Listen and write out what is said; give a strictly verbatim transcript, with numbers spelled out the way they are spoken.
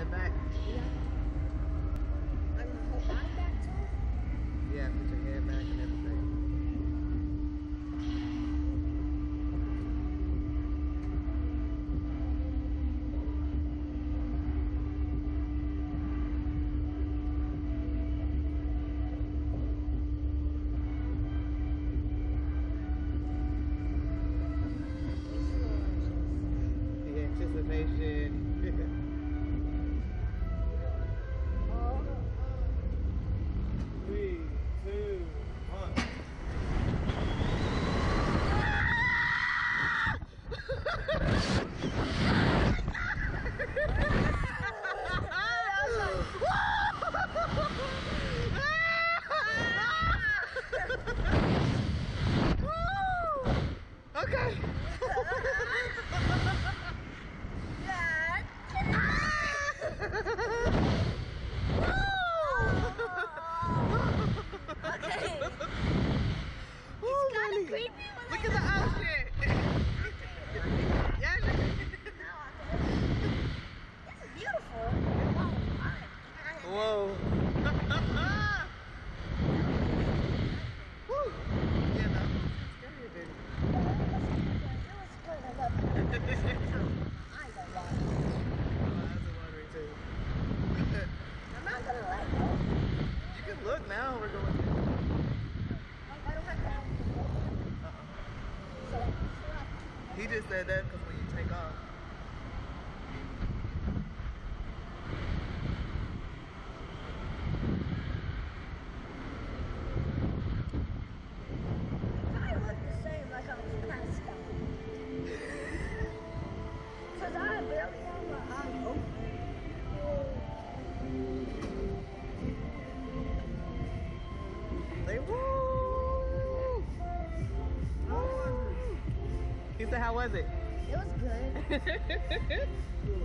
head back? Yeah. I'm gonna hold my back too? Yeah, put your head back and everything. Anticipation. Oh. Three, two, one. Okay. Okay. Ooh, It's kind of Molly. creepy when Look I at the ocean. Yeah. This is beautiful. Whoa. Whoa. Woo. Yeah, no. Scary, baby. It was good enough. I ain't gonna lie. My eyes are watering too. I'm not gonna let go. You can look now. We're going. I don't have to. Uh-uh. So, He just said that because when you take off. I look the same like I was passed out. Because I barely have my eyes open. Say woo! Woo! He said, how was it? It was good.